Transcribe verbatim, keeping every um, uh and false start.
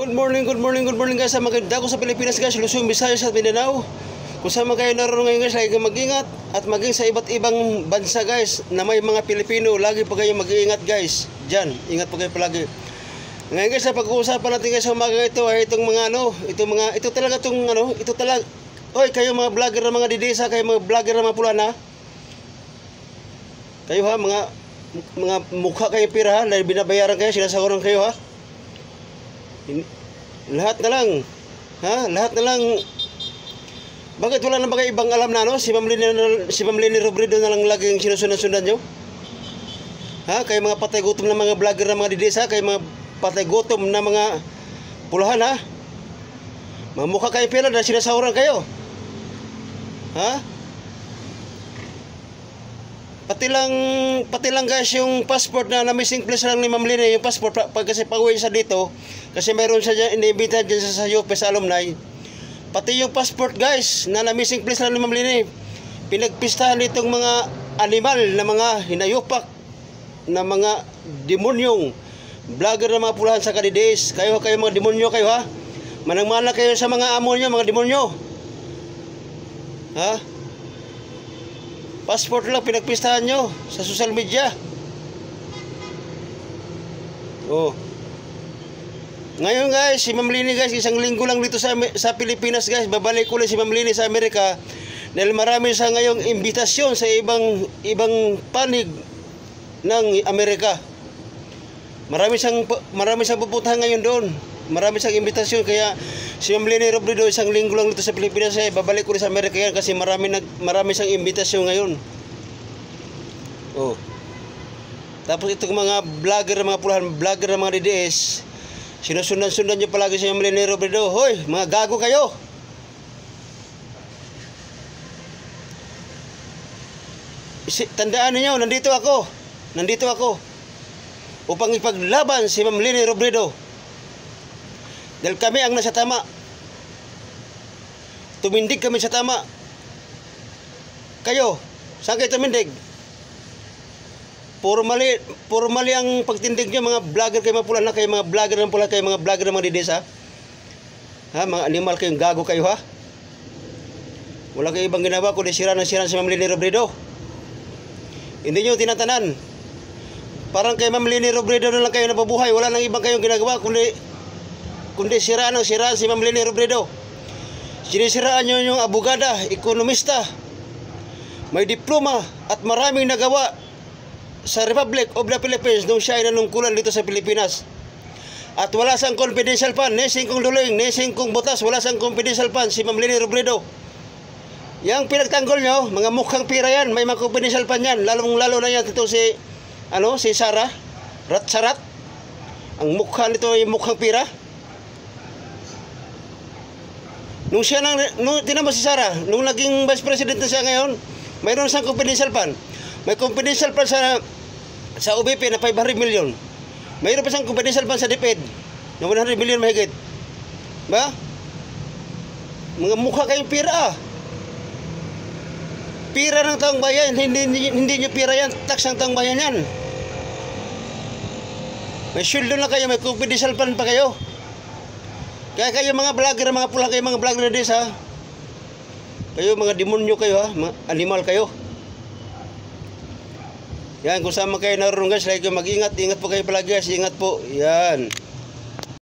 Good morning, good morning, good morning guys. Sa maganda ko sa Pilipinas guys, Luzon, Visayas at Mindanao. Kung saan man kayo naroon ngayon guys, lagi kayong mag-ingat. At maging sa iba't ibang bansa guys, na may mga Pilipino, lagi pa kayo mag-iingat guys. Diyan, ingat pa kayo palagi. Ngayon guys, sa pag-uusapan natin guys sa umaga ito ay itong mga ano, itong mga, ito talaga itong ano, ito talaga. Oy, kayo mga vlogger na mga didesa, kayo mga vlogger na mga pulana. Kayo ha, mga mga mukha kayong pira ha, dahil binabayaran kayo, sinasahuran kayo ha. Lahat na lang, ha? Lahat na lang. Bakit wala na ba kayo ibang alam na ano? Si Ma'am Leni, si Ma'am Leni Robredo na lang laging sinusundan-sundan nyo? Ha? Kayo mga patay gutom na mga vlogger na mga didesa, kayo mga patay gutom na mga pulahan ha? Mga mukha kayo pira dahil sinasahuran kayo. Ha? Pati lang, pati lang guys yung passport na na-missing place lang ni Ma'am Leni, yung passport pag kasi pag-uwi sa dito, kasi mayroon siya dyan, iniimbita dyan sa, sa U P sa alumni. Pati yung passport guys, na na-missing place lang ni Ma'am Leni, pinagpistahan nitong mga animal na mga hinayupak, na mga demonyong vlogger na mga pulahan sa kadides. Kayo kayo mga demonyo kayo ha, manang-mana kayo sa mga amo nyo, mga demonyo. Ha? Passport lang pinagpistahan nyo sa social media. Oh. Ngayon guys, si Ma'am Leni guys, isang linggo lang dito sa, sa Pilipinas guys. Babalik ulit si Ma'am Leni sa Amerika. Dahil marami sa ngayong imbitasyon sa ibang ibang panig ng Amerika. Marami siyang marami siyang pupuntahan ngayon doon. Marami siyang imbitasyon, kaya si Ma'am Leni Robredo isang linggo lang dito sa Pilipinas ay babalik ulit sa Amerika yan kasi marami nag marami siyang imbitasyon ngayon. Oh. Tapos itong mga vlogger, mga pulahan, vlogger ng mga D D S, sinusundan-sundan niyo palagi si Ma'am Leni Robredo. Hoy, mga gago kayo. Isi, tandaan niyo, nandito ako. Nandito ako upang ipaglaban si Ma'am Leni Robredo. Dahil kami ang nasa tama. Tumindig kami sa tama. Kayo, saan kayo tumindig? Puro mali, puro mali ang pagtindig nyo, mga vlogger kayo mga pula na, kayo mga vlogger ng pula, kayo mga vlogger ng mga didesa. Ha, mga animal kayong gago kayo ha. Wala kayo ibang ginawa kundi sira na sira si Ma'am Leni Robredo. Hindi nyo tinatanan. Parang kay Ma'am Leni Robredo na lang kayo napabuhay, wala nang ibang kayong ginagawa kundi kundi siraan ang siraan si Ma'am Leni Robredo. Sinisiraan nyo yung abogada, ekonomista, may diploma at maraming nagawa sa Republic of the Philippines nung siya ay nanungkulan dito sa Pilipinas. At wala sang confidential fund, nesing kong duling, nesing kong butas, wala sang confidential fund si Ma'am Leni Robredo. Yang pinagtanggol nyo, mga mukhang pira yan, may mga confidential fund yan, lalong lalo na yan ito si, ano, si Sara Ratsarat. Ang mukha nito ay mukhang pira. Nung siya nang, nung tinama si Sara, nung naging vice president na siya ngayon, mayroon siyang confidential fund. May confidential fund sa sa O B P na five hundred million. Mayroon pa siyang confidential fund sa DepEd na one hundred million mahigit. Ba? Mga mukha kayong pira ah. Pira ng taong bayan, hindi, hindi, hindi nyo pira yan, tax ng taong bayan yan. May sweldo na kayo, may confidential fund pa kayo. Kaya kayo mga vlogger, mga pulang kayo, mga vlogger na dis ha. Kayo mga demonyo kayo ha, mga animal kayo. Yan, kung saan man kayo naroon guys, like mag-ingat, ingat po kayo palagi guys, ingat po. Yan.